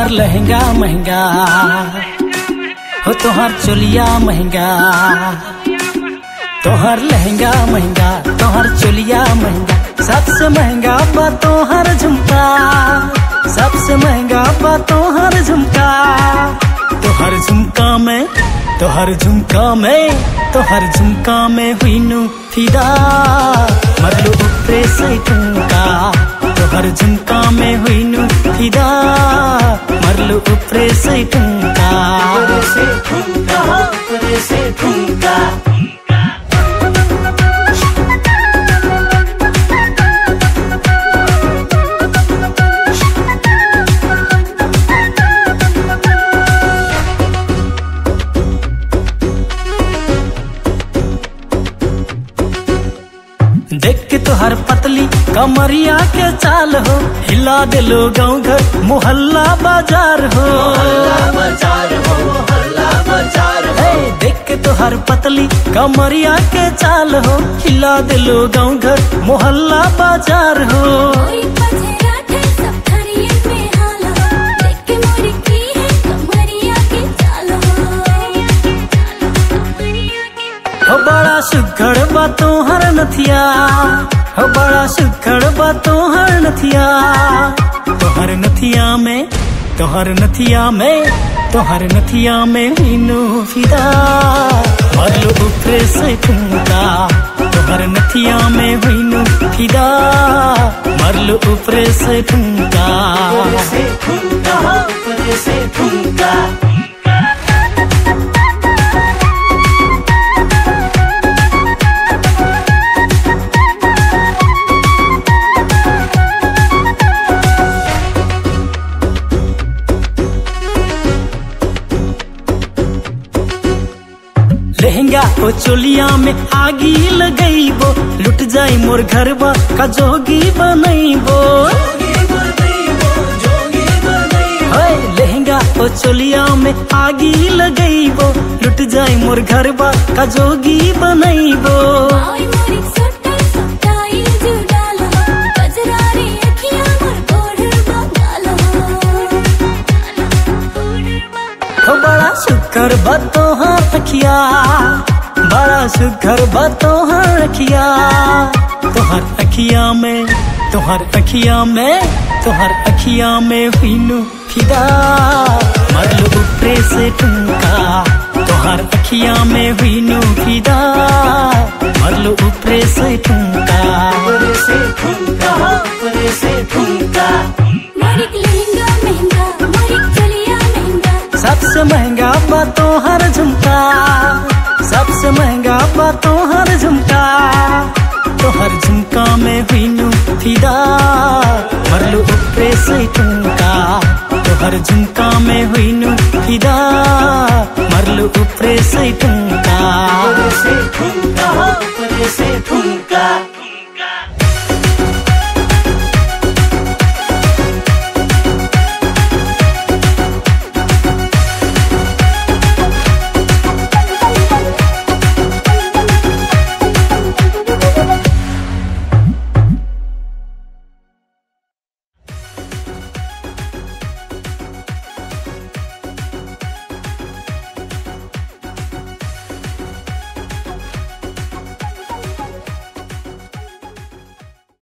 तोहर लहंगा महंगा हो, तोहर चोलिया महंगा, तोहर लहंगा महंगा, तोहर चोलिया महंगा। सबसे महंगा बा तोहर झुमका, सबसे महंगा बा तोहर झुमका। तोहर झुमका में, तोहर झुमका में, तोहर झुमका में हुईनु फिदा, मरलू ऊपरे से ठुमका। तोहर झुमका में हुईनु फिदा, मरलू ऊपरे से ठुमका। ऊपरे से ठुमका, ऊपरे से ठुमका। देख के तोहर पतली कमरिया के चाल हो, हिला दिलो गाँव घर मोहल्ला बाजार हो, मोहल्ला बाजार हो, मोहल्ला बाजार हो। देख के तोहर पतली कमरिया के चाल हो, हिला दिलो गाँव घर मोहल्ला बाजार हो। हो बड़ा सुघड़ बा तोहर नथिया, हो बड़ा सुघड़ बा तोहर नथिया। तोहर नथिया में, तोहर नथिया में, तोहर नथिया में हीनू फिदा, मरलू ऊपरे से ठुमका। तोहर नथिया में हीनू फिदा, मरलू ऊपरे से ठुमका। ऊपरे से ठुमका, ऊपरे से ठुमका। लहंगा ओ चोलिया में आगी लगैबो, लुट जाई मोर घरबा का जोगी बनैबो। लहंगा ओ चोलिया में आगी लगैबो, लुट जाई मोर घरबा का जोगी बनैबो। बड़ा सुघर बा तोहर अखिया, बड़ा सुघर बा तोहर अखिया। तोहर अखिया में, तोहर अखिया में, तोहर अखिया में हुईनु फिदा, मरलू ऊपरे से ठुमका। तोहर अखिया में हुईनु फिदा, मरलू ऊपरे से ठुमका। ऊपरे से ठुमका, ऊपरे से ठुमका। सबसे महंगा बा तोहर झुमका, सबसे महंगा बा तोहर झुमका। तोहर झुमका में हुईनु फिदा, मरलू ऊपरे से ठुमका। तोहर झुमका में हुईनु फिदा, मरलू ऊपरे से ठुमका। ऊपरे से ठुमका, ऊपरे से ठुमका।